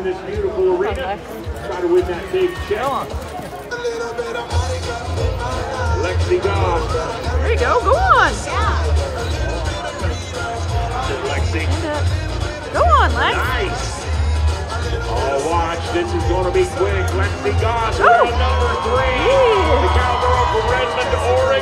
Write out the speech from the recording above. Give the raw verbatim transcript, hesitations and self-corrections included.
this beautiful arena. Try to win that big check. Go on. Lexi Goss. There you go. Go on. Lexi. Go on, Lex. Nice. Oh, watch. This is going to be quick. Lexi Goss, Oh. number three. Yeah. The cowgirl from Redmond, Oregon.